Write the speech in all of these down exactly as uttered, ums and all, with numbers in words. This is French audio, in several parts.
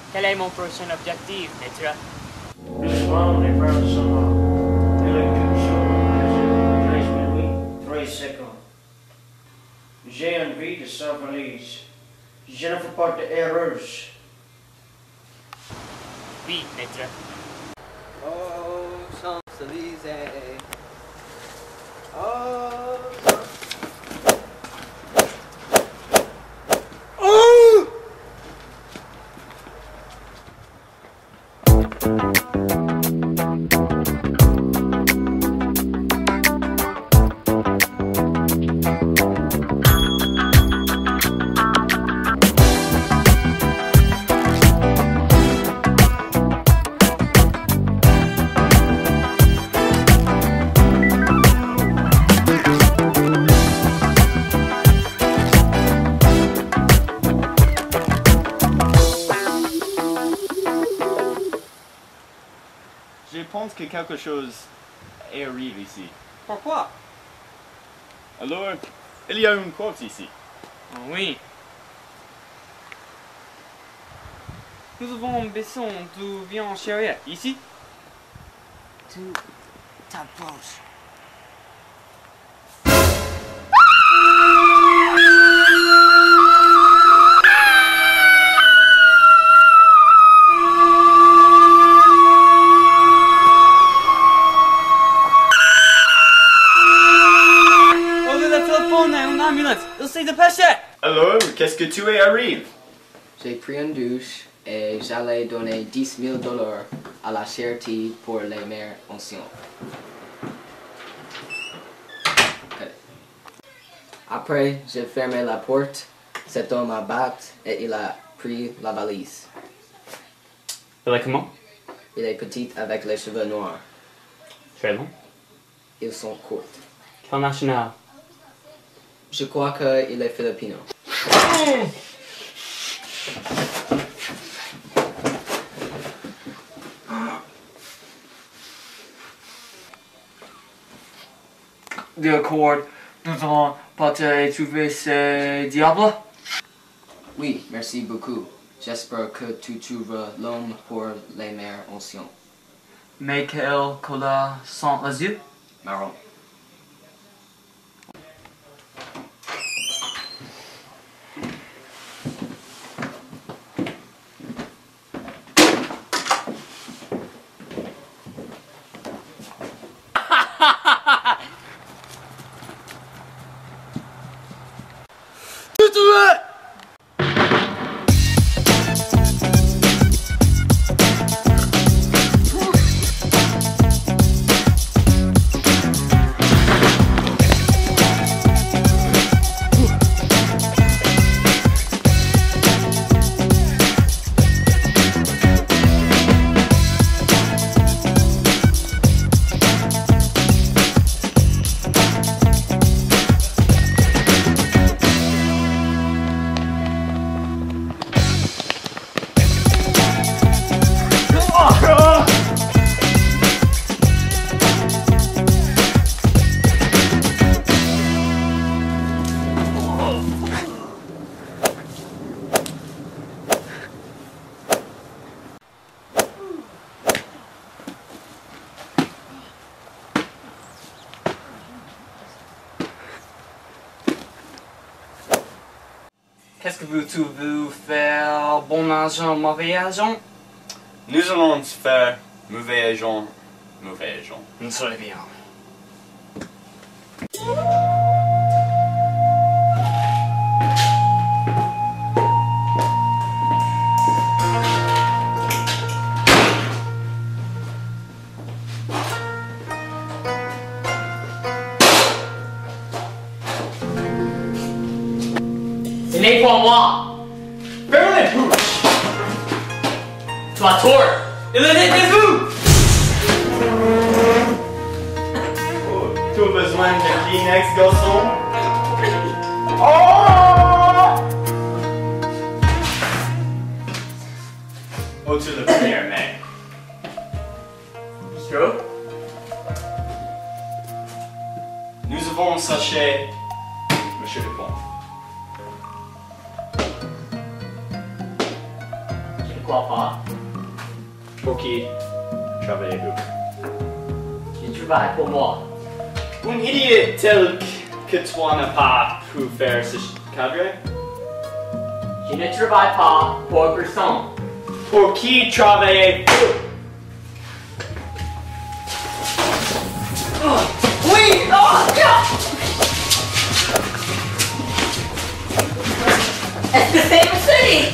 Quel est mon prochain objectif, maître? Doucement, les bras sont morts. L'électrocution a duré treize minutes, treize secondes. J'ai envie de sa valise. Je ne fais pas d'erreurs. Oui, maître. Oh, Champs-Élysées. Oh, Oh! Je pense que quelque chose arrive ici. Pourquoi? Alors, il y a une corpse ici. Oh, oui. Nous avons besoin de viande chérier. Ici? Tu t'approches. Il s'est dépêché! Alors, qu'est-ce que tu es arrive? j'ai pris une douche et j'allais donner dix mille dollars à la charité pour les mères anciennes. Okay. Après, j'ai fermé la porte, cet homme m'a battu et il a pris la valise. Il est comment? Il est petit avec les cheveux noirs. Très long. Ils sont courts. Quelle nationale? Je crois qu'il est filipino. D'accord, nous allons pas te trouver ce diable? Oui, merci beaucoup. J'espère que tu trouveras l'homme pour les mères anciennes. Mais quelle couleur sont les yeux? Marron. Qu'est-ce que vous voulez faire? Bon agent, mauvais agent? Nous allons faire mauvais agent, mauvais agent. Très bien. Ce n'est pas moi! Fermez les bouches! Toi, Thor! Il en est de vous! Oh, tu as besoin de Kleenex, garçon? Oh! Oh, tu le premier mec. Trop? Nous avons un sachet, Monsieur Dupont. Pourquoi pas? Pour qui travaillez-vous? Je travaille pour moi. Un idiot tel que toi n'a pas pu faire ce cadre? Je ne travaille pas pour personne. Pour qui travaillez-vous? Oui! Oh, yeah. It's the same city!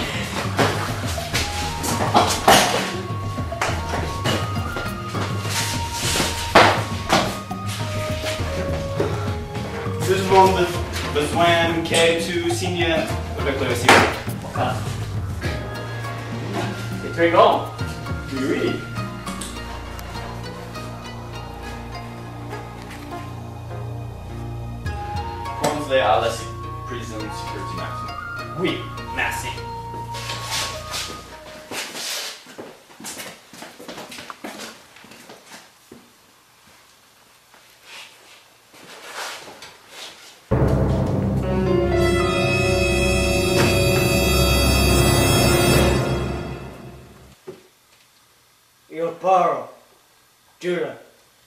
Nous avons besoin que tu signes avec le récipient. Okay. C'est très bon. Oui, oui. Prends-les à la prison sécurité maximum. Oui, merci. Il parle. Judah.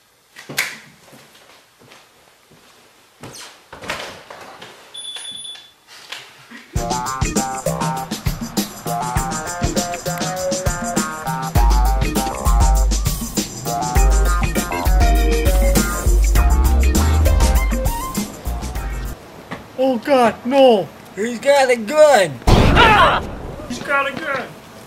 Oh God, no! He's got a gun! Ah! He's got a gun!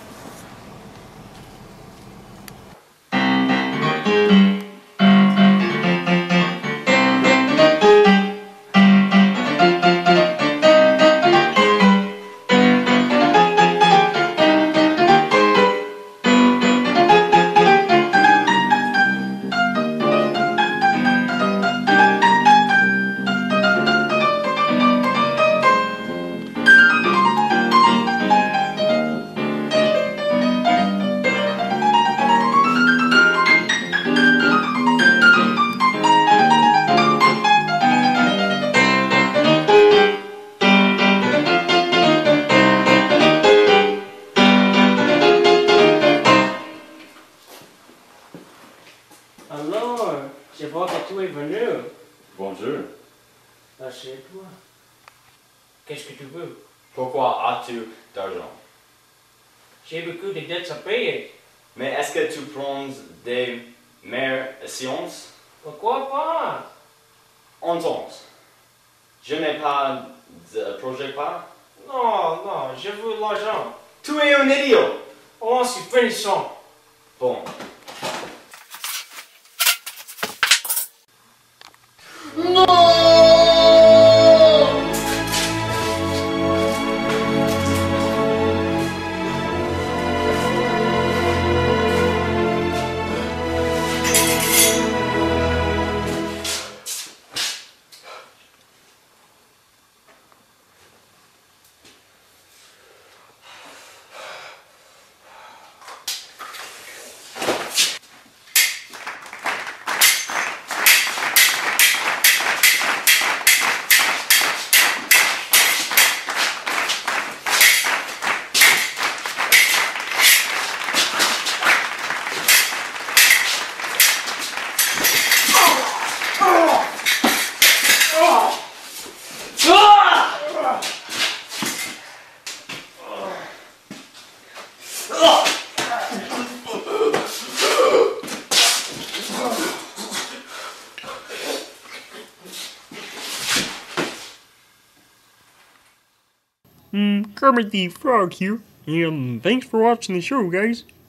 Alors, je vois que tu es venu. Bonjour. Assieds-toi. Qu'est-ce que tu veux? Pourquoi as-tu d'argent? J'ai beaucoup de dettes à payer. Mais est-ce que tu prends des meilleures séances? Pourquoi pas? Entends. Je n'ai pas de projet pas. Non, non, je veux l'argent. Tu es un idiot. Oh, c'est finissant. Bon. Hmm, Kermit the Frog here, and thanks for watching the show, guys.